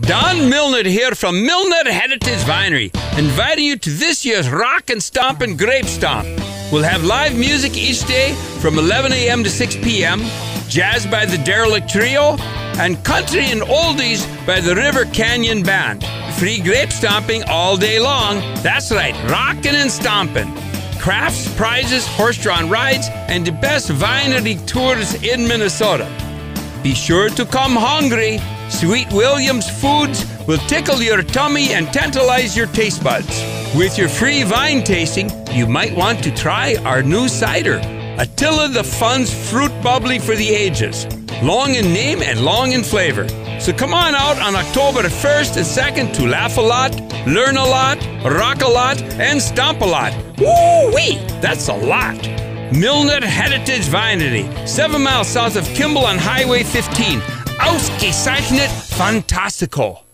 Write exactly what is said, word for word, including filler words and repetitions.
Don Milner here from Milner Heritage Winery, inviting you to this year's Rock and Stomp and Grape Stomp. We'll have live music each day from eleven a.m. to six p.m., jazz by the Derelict Trio, and country and oldies by the River Canyon Band. Free grape stomping all day long. That's right, rockin' and stompin'. Crafts, prizes, horse-drawn rides, and the best winery tours in Minnesota. Be sure to come hungry. Sweet Williams Foods will tickle your tummy and tantalize your taste buds. With your free wine tasting, you might want to try our new cider, Attila the Fun's Fruit Bubbly for the ages. Long in name and long in flavor. So come on out on October first and second to laugh a lot, learn a lot, rock a lot, and stomp a lot. Woo-wee! That's a lot. Milner Heritage Winery, seven miles south of Kimball on Highway fifteen. Ausgezeichnet fantastico.